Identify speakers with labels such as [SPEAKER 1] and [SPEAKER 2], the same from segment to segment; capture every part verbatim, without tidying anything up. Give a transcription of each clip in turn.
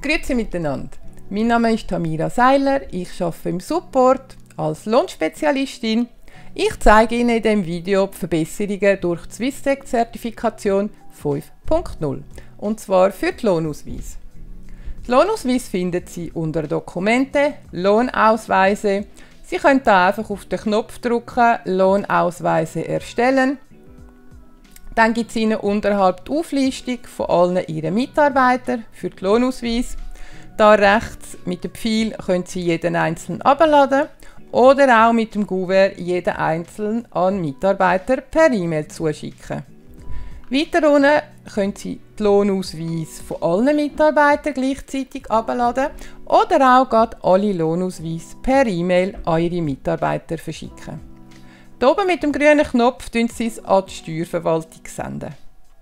[SPEAKER 1] Grüezi miteinander. Mein Name ist Tamira Seiler, ich arbeite im Support als Lohnspezialistin. Ich zeige Ihnen in diesem Video die Verbesserungen durch die Swisstech-Zertifikation fünf Punkt null, und zwar für die Lohnausweise. Die Lohnausweise finden Sie unter Dokumente, Lohnausweise. Sie können da einfach auf den Knopf drücken, Lohnausweise erstellen. Dann gibt es Ihnen unterhalb die Auflistung von allen Ihren Mitarbeitern für die Lohnausweise. Da rechts mit dem Pfeil können Sie jeden einzelnen herunterladen oder auch mit dem Kuvert jeden einzelnen an Mitarbeiter per E-Mail zuschicken. Weiter unten können Sie die Lohnausweise von allen Mitarbeitern gleichzeitig herunterladen oder auch gerade alle Lohnausweise per E-Mail an Ihre Mitarbeiter verschicken. Hier oben mit dem grünen Knopf senden Sie es an die Steuerverwaltung senden.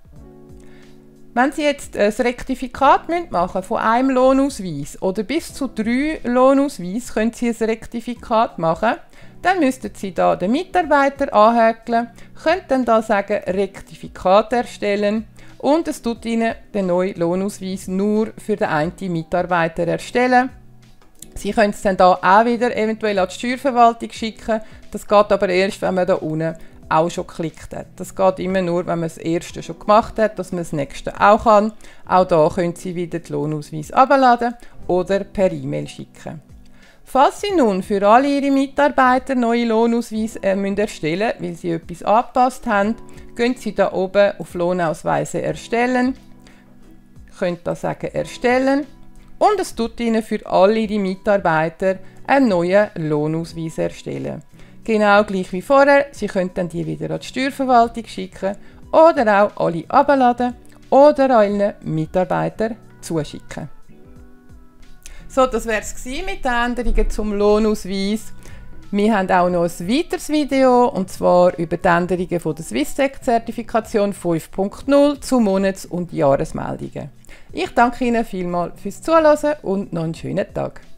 [SPEAKER 1] Wenn Sie jetzt ein Rektifikat machen von einem Lohnausweis oder bis zu drei Lohnausweisen können Sie ein Rektifikat machen, dann müssten Sie da den Mitarbeiter anhäkeln, können dann da sagen Rektifikat erstellen und es tut Ihnen den neuen Lohnausweis nur für den einen Mitarbeiter erstellen. Sie können es dann da auch wieder eventuell an die Steuerverwaltung schicken. Das geht aber erst, wenn man da unten auch schon geklickt hat. Das geht immer nur, wenn man das erste schon gemacht hat, dass man das nächste auch kann. Auch da können Sie wieder den Lohnausweis herunterladen oder per E-Mail schicken. Falls Sie nun für alle Ihre Mitarbeiter neue Lohnausweise äh, müssen erstellen müssen, weil Sie etwas angepasst haben, gehen Sie da oben auf Lohnausweise erstellen. Sie können da sagen erstellen. Und es tut Ihnen für alle Ihre Mitarbeiter einen neuen Lohnausweis erstellen. Genau gleich wie vorher, Sie können dann die wieder an die Steuerverwaltung schicken oder auch alle herunterladen oder an Ihren Mitarbeitern zuschicken. So, das wäre es mit den Änderungen zum Lohnausweis. Wir haben auch noch ein weiteres Video, und zwar über die Änderungen von der Swisstech-Zertifikation fünf Punkt null zu Monats- und Jahresmeldungen. Ich danke Ihnen vielmals fürs Zuhören und noch einen schönen Tag.